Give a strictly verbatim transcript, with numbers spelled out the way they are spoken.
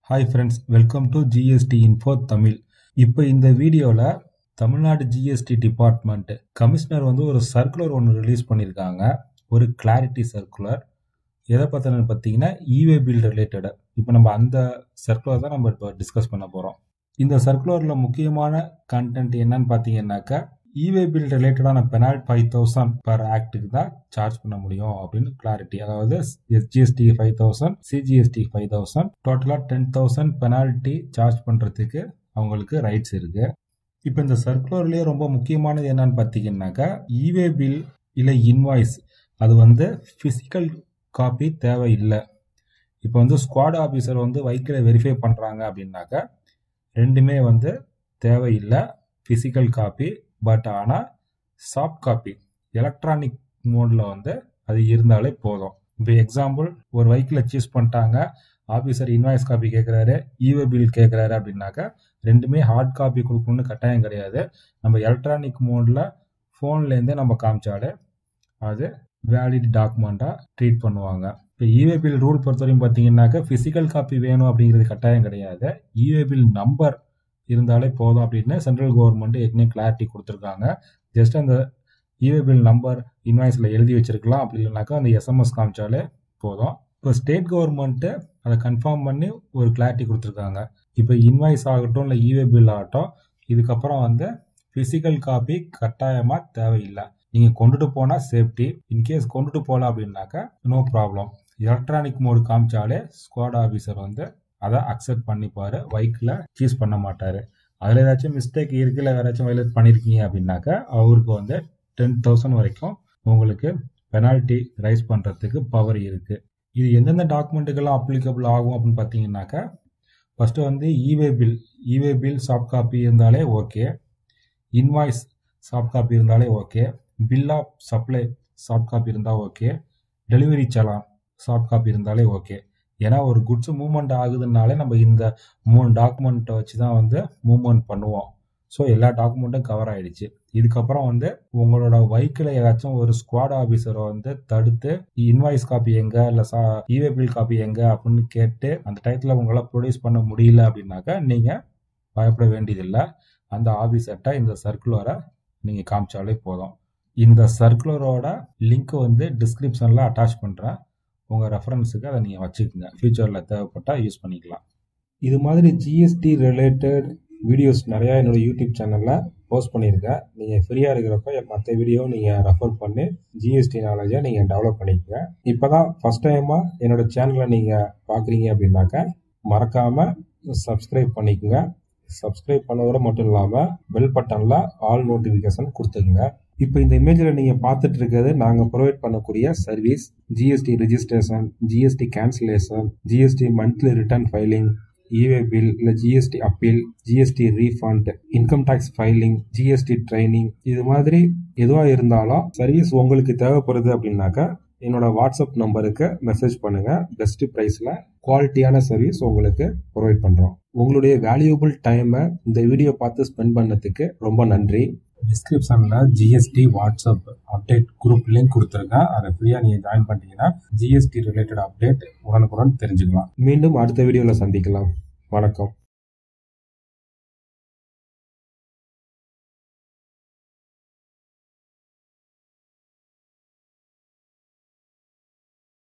Hi friends, welcome to G S T Info Tamil. இப்போ இந்த வீடியோல Tamil Nadu G S T department commissioner வந்து ஒரு சர்க்குலர் ஒன்று ரிலீஸ் பண்ணியிருக்காங்க. ஒரு கிளாரிட்டி சர்க்குலர். எதை பத்தினு பார்த்தீங்கன்னா இவே பில் ரிலேட்டட். இப்போ நம்ம அந்த சர்க்குலர் தான் நம்ம இப்போ டிஸ்கஸ் பண்ண போறோம். இந்த சர்க்குலர்ல முக்கியமான கண்டென்ட் என்னன்னு பார்த்தீங்கன்னாக்கா இவே பில் ரிலேட்டடான பெனால்டி ஃபைவ் தௌசண்ட் பர் ஆக்டுக்கு தான் சார்ஜ் பண்ண முடியும் அப்படின்னு கிளாரிட்டி. அதாவது SGST five thousand CGST five thousand டோட்டலா டென் தௌசண்ட் பெனால்டி சார்ஜ் பண்றதுக்கு அவங்களுக்கு ரைட்ஸ் இருக்கு. இப்போ இந்த சர்க்குலர்லயே ரொம்ப முக்கியமானது என்னன்னு பார்த்தீங்கன்னாக்கா இவே பில் இல்லை இன்வாய்ஸ் அது வந்து பிசிக்கல் காப்பி தேவையில்லை. இப்போ வந்து ஸ்குவாட் ஆஃபீஸர் வந்து வைக்கில வெரிஃபை பண்றாங்க அப்படின்னாக்கா ரெண்டுமே வந்து தேவையில்லை பிசிக்கல் காப்பி. பட் ஆனால் சாஃப்ட் காப்பி எலக்ட்ரானிக் மோட்ல வந்து அது இருந்தாலே போதும். இப்போ எக்ஸாம்பிள் ஒரு வெஹிக்கிளை சூஸ் பண்ணிட்டாங்க, ஆஃபீஸர் இன்வாய்ஸ் காப்பி கேட்குறாரு, இவே பில் கேட்குறாரு அப்படின்னாக்கா ரெண்டுமே ஹார்ட் காப்பி கொடுக்கணும்னு கட்டாயம் கிடையாது. நம்ம எலக்ட்ரானிக் மோட்ல ஃபோன்லேருந்தே நம்ம காமிச்சாலே அது வேலிட் டாக்குமெண்ட்டாக ட்ரீட் பண்ணுவாங்க. இப்போ இவே பில் ரூல் பொறுத்தவரைக்கும் பார்த்தீங்கன்னாக்கா ஃபிசிக்கல் காப்பி வேணும் அப்படிங்கிறது கட்டாயம் கிடையாது. இவே பில் நம்பர் இருந்தாலே போதும் அப்படின்னு சென்ட்ரல் கவர்மெண்ட் ஏற்கனவே கிளாரிட்டி கொடுத்துருக்காங்க. ஜஸ்ட் அந்த இவே பில் நம்பர் இன்வாய்ஸில் எழுதி வச்சிருக்கலாம், அப்படி இல்லைனாக்கா அந்த எஸ்எம்எஸ் காமிச்சாலே போதும். இப்போ ஸ்டேட் கவர்மெண்ட்டு அதை கன்ஃபார்ம் பண்ணி ஒரு கிளாரிட்டி கொடுத்துருக்காங்க. இப்போ இன்வாய்ஸ் ஆகட்டும் இல்லை இவே பில் ஆகட்டும் இதுக்கப்புறம் வந்து ஃபிசிக்கல் காப்பி கட்டாயமாக தேவையில்லை. நீங்கள் கொண்டுட்டு போனால் சேஃப்டி. இன்கேஸ் கொண்டுட்டு போகல அப்படின்னாக்கா நோ ப்ராப்ளம். எலக்ட்ரானிக் மோடு காமிச்சாலே ஸ்குவாட் ஆஃபீஸர் வந்து அதை அக்செப்ட் பண்ணிப்பாரு, வைக்கில் சூஸ் பண்ண மாட்டாரு. அதில் ஏதாச்சும் மிஸ்டேக் இருக்கு இல்லை வேறாச்சும் வயலேட் பண்ணியிருக்கீங்க அப்படின்னாக்கா அவருக்கு வந்து டென் தௌசண்ட் வரைக்கும் உங்களுக்கு பெனால்ட்டி ரைஸ் பண்ணுறதுக்கு பவர் இருக்கு. இது எந்தெந்த டாக்குமெண்ட்டுக்கெல்லாம் அப்ளிகபிள் ஆகும் அப்படின்னு பார்த்தீங்கன்னாக்கா ஃபர்ஸ்ட் வந்து e way bill e way bill soft copy இருந்தாலே ஓகே, இன்வாய்ஸ் சாஃப்ட் காப்பி இருந்தாலே okay, bill of supply soft copy இருந்தால் okay, delivery challan soft copy இருந்தாலே ஓகே. ஏன்னா ஒரு குட்ஸ் மூவ்மெண்ட் ஆகுதுனாலே நம்ம இந்த மூணு டாக்குமெண்ட்டை வச்சு தான் வந்து மூவ்மெண்ட் பண்ணுவோம். ஸோ எல்லா டாக்குமெண்ட்டும் கவர் ஆயிடுச்சு. இதுக்கப்புறம் வந்து உங்களோட வெஹிக்கிளை ஏதாச்சும் ஒரு ஸ்குவாட் ஆஃபீஸரை வந்து தடுத்து இன்வாய்ஸ் காப்பி எங்க இல்லை சா இவே பில் காப்பி எங்க அப்படின்னு கேட்டு அந்த டயத்தில் உங்களால் ப்ரொடியூஸ் பண்ண முடியல அப்படின்னாக்கா நீங்கள் பயப்பட வேண்டியதில்லை. அந்த ஆஃபீஸர்கிட்ட இந்த சர்க்குலரை நீங்கள் காமிச்சாலே போதும். இந்த சர்க்குலரோட லிங்க் வந்து டிஸ்கிரிப்ஷனில் அட்டாச் பண்ணுறேன். உங்கள் ரெஃபரன்ஸுக்கு அதை நீங்கள் வச்சுக்கோங்க, ஃபியூச்சரில் தேவைப்பட்டால் யூஸ் பண்ணிக்கலாம். இது மாதிரி ஜிஎஸ்டி ரிலேட்டட் வீடியோஸ் நிறையா என்னோட யூடியூப் சேனலில் போஸ்ட் பண்ணியிருக்கேன். நீங்கள் ஃப்ரீயாக இருக்கிறப்ப மற்ற வீடியோ நீங்கள் ரெஃபர் பண்ணி ஜிஎஸ்டி நாலேஜை நீங்கள் டெவலப் பண்ணிக்கங்க. இப்போ தான் ஃபஸ்ட் டைமாக என்னோட சேனலை நீங்கள் பார்க்குறீங்க அப்படின்னாக்கா மறக்காமல் சப்ஸ்கிரைப் பண்ணிக்கோங்க. சப்ஸ்கிரைப் பண்ணதோட மட்டும் இல்லாமல் பெல் பட்டனில் ஆல் நோட்டிஃபிகேஷன் கொடுத்துக்குங்க. இப்போ இந்த இமேஜில் நீங்கள் பார்த்துட்டு இருக்கிறது நாங்கள் ப்ரொவைட் பண்ணக்கூடிய service. GST registration, GST cancellation, GST monthly return filing, e way bill இல்லை GST appeal, GST refund, income tax filing, GST training, இது மாதிரி எதுவாக இருந்தாலும் சர்வீஸ் உங்களுக்கு தேவைப்படுது அப்படின்னாக்கா என்னோட வாட்ஸ்அப் நம்பருக்கு மெசேஜ் பண்ணுங்க. பெஸ்ட் ப்ரைஸில் குவாலிட்டியான சர்வீஸ் உங்களுக்கு ப்ரொவைட் பண்ணுறோம். உங்களுடைய வேல்யூபிள் டைமை இந்த வீடியோ பார்த்து ஸ்பெண்ட் பண்ணதுக்கு ரொம்ப நன்றி. டிஸ்கிரிப்ஷனில் GST WhatsApp update group link கொடுத்துருக்கேன். அதை ஃப்ரீயாக நீங்கள் ஜாயின் பண்ணிட்டீங்கன்னா ஜிஎஸ்டி ரிலேட்டட் அப்டேட் உடனுக்குடன் தெரிஞ்சுக்கலாம். மீண்டும் அடுத்த வீடியோவில் சந்திக்கலாம். வணக்கம்.